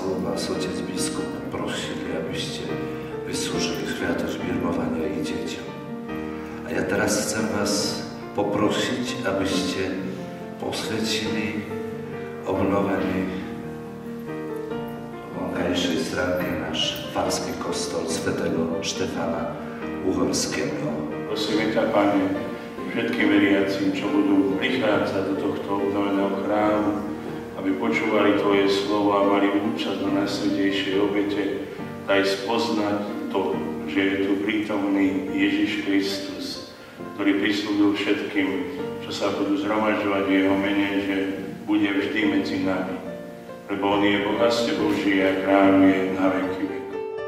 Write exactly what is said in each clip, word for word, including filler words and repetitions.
łaskawy was, ojciec biskup, prosili, abyście wysłużyli święto zbirmowania i dzieciom. A ja teraz chcę was poprosić, abyście poswięcili obnowienie wąkajszej strony nasz warski kostol Svätého Štefana Uhorského. Prosíme ťa, Pane, všetkým veriacím, čo budú prichádzať do tohto obnoveného chrámu, aby počúvali Tvoje slovo a mali účasť na najsvätejšej obete, daj spoznať to, že je tu prítomný Ježiš Kristus, ktorý prislúbil všetkým, čo sa budú zhromažďovať v Jeho mene, že bude vždy medzi nami. Lebo On je bohatstvo Boží a kráľuje na veky vekov.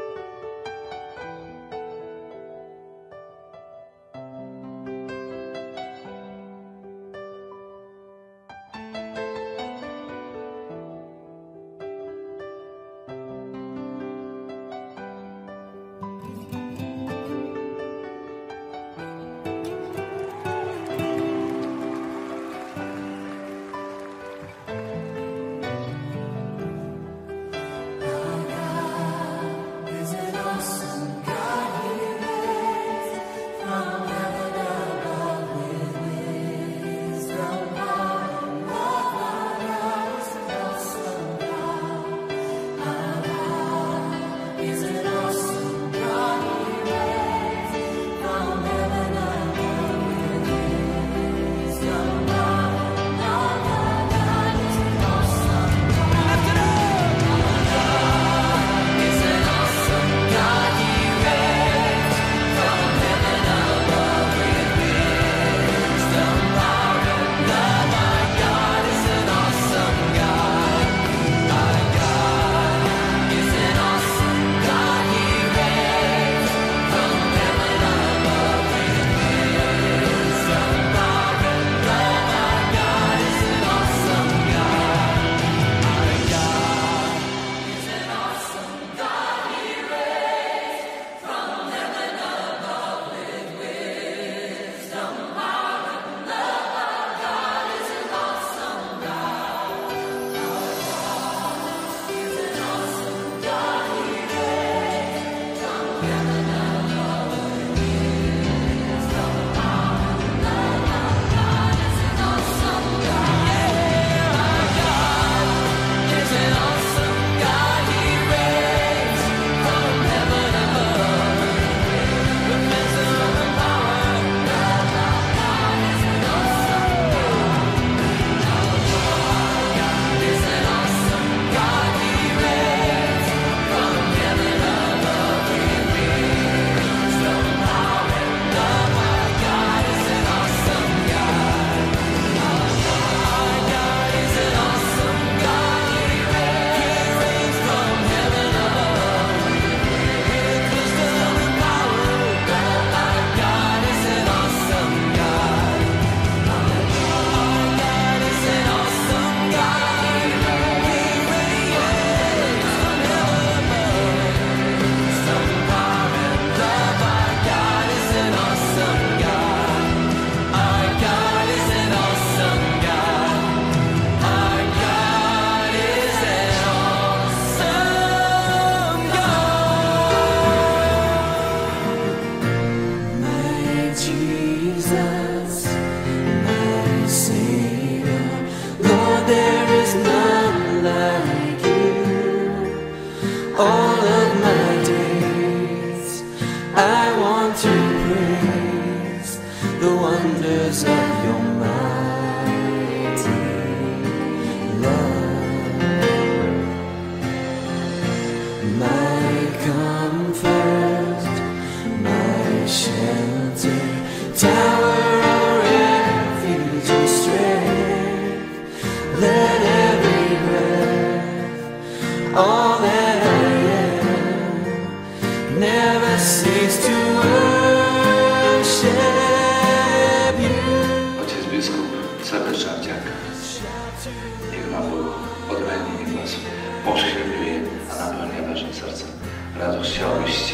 Radością, abyście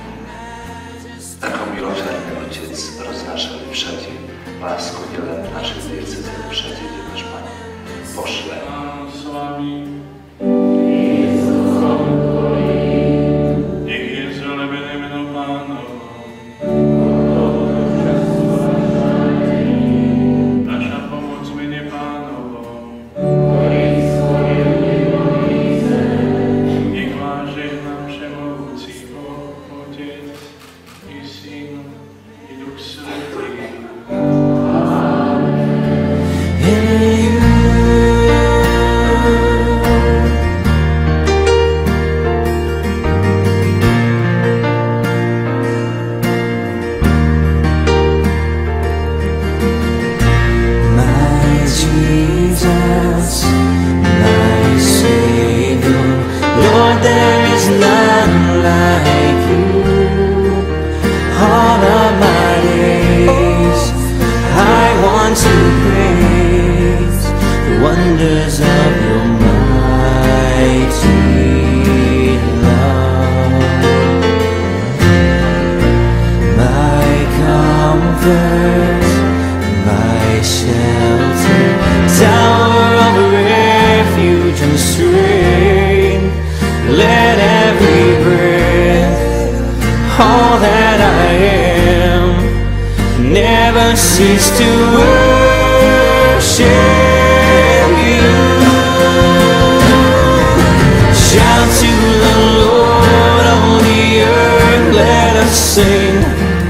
taką miłosierny Ojciec roznaczał wszędzie łaskę wiele naszych diecezji, wszędzie, gdzie też Pan poszle. Z wami. Let every breath, all that I am, never cease to worship you. Shout to the Lord on the earth, let us sing.